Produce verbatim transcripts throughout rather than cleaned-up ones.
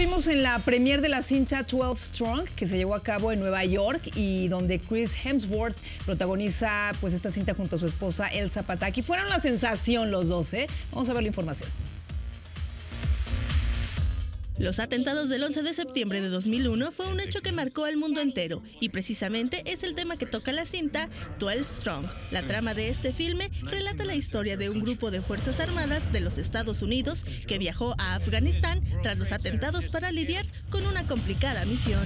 estuvimos en la premier de la cinta doce Strong, que se llevó a cabo en Nueva York y donde Chris Hemsworth protagoniza pues esta cinta junto a su esposa Elsa Pataky. Fueron la sensación los dos, ¿eh? Vamos a ver la información. Los atentados del once de septiembre de dos mil uno fue un hecho que marcó al mundo entero y precisamente es el tema que toca la cinta doce Strong. La trama de este filme relata la historia de un grupo de Fuerzas Armadas de los Estados Unidos que viajó a Afganistán tras los atentados para lidiar con una complicada misión.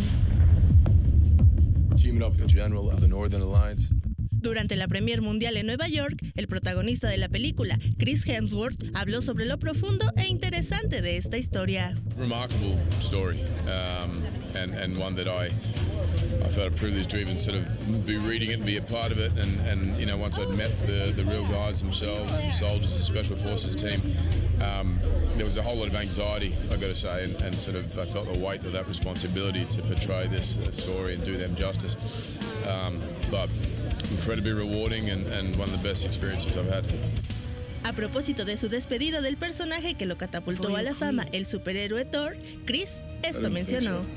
Durante la premier mundial en Nueva York, el protagonista de la película, Chris Hemsworth, habló sobre lo profundo e interesante de esta historia. Remarkable story, um, and, and one that I, I felt a privilege to even sort of be reading it and be a part of it. And, and you know, once I'd met the, the real guys themselves, the soldiers, the Special Forces team, um, there was a whole lot of anxiety, I've got to say, and, and sort of I felt the weight of that responsibility to portray this uh, story and do them justice. Um, but incredibly rewarding and, and one of the best experiences I've had. A propósito de su despedida del personaje que lo catapultó a la fama, el superhéroe Thor, Chris esto mencionó.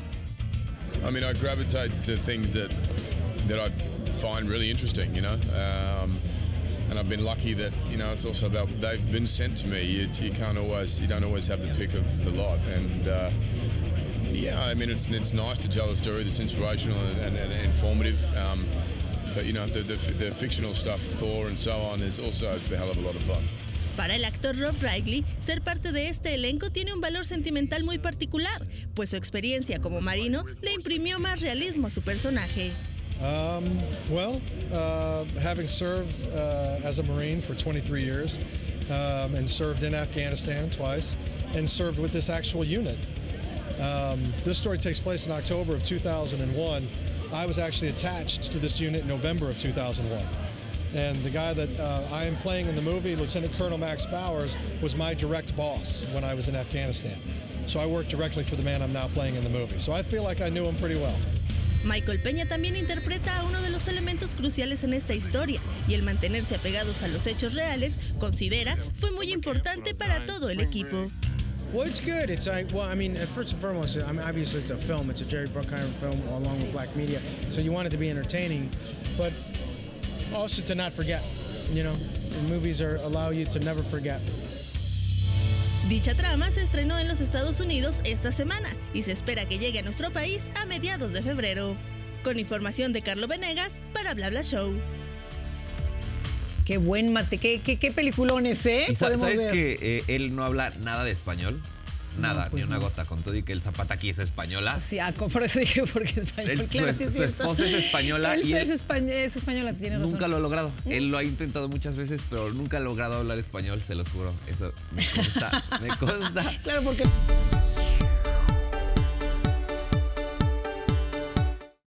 I mean, I gravitate to things that that I find really interesting, you know. Um, and I've been lucky that, you know, it's also about they've been sent to me. You, you can't always, you don't always have the pick of the lot, and uh, yeah, I mean, it's it's nice to tell a story that's inspirational and, and, and informative. Um, But, you know, the, the, the fictional stuff, Thor and so on, is also a hell of a lot of fun. Para el actor Rob Rightly, ser parte de este elenco tiene un valor sentimental muy particular, pues su experiencia como marino le imprimió más realismo a su personaje. Um, well, uh, having served uh, as a Marine for twenty-three years um, and served in Afghanistan twice and served with this actual unit. Um, this story takes place in October of two thousand one. I was actually attached to this unit in November of two thousand one. And the guy that uh, I am playing in the movie, Lieutenant Colonel Max Bowers, was my direct boss when I was in Afghanistan. So I worked directly for the man I'm now playing in the movie. So I feel like I knew him pretty well. Michael Peña también interpreta a uno de los elementos cruciales en esta historia y el mantenerse apegados a los hechos reales, considera, fue muy importante para todo el equipo. Well, it's good. It's like, well, I mean, first and foremost, I mean, obviously it's a film. It's a Jerry Bruckheimer film along with Black Media. So you want it to be entertaining, but also to not forget, you know, the movies are, allow you to never forget. Dicha trama se estrenó en los Estados Unidos esta semana y se espera que llegue a nuestro país a mediados de febrero. Con información de Carlo Venegas para Bla Bla Show. Qué buen mate, qué, qué, qué peliculones, ¿eh? ¿Y sabes ver. que eh, él no habla nada de español? Nada, no, pues ni una no. gota, con todo y que el Zapataki es española. Sí, ah, por eso dije, porque es español. Él, claro, su, sí es su esposa es española él y es, él español, es española, tiene razón. nunca lo ha logrado. ¿Mm? Él lo ha intentado muchas veces, pero nunca ha logrado hablar español, se los juro. Eso me consta, me consta. Claro, porque...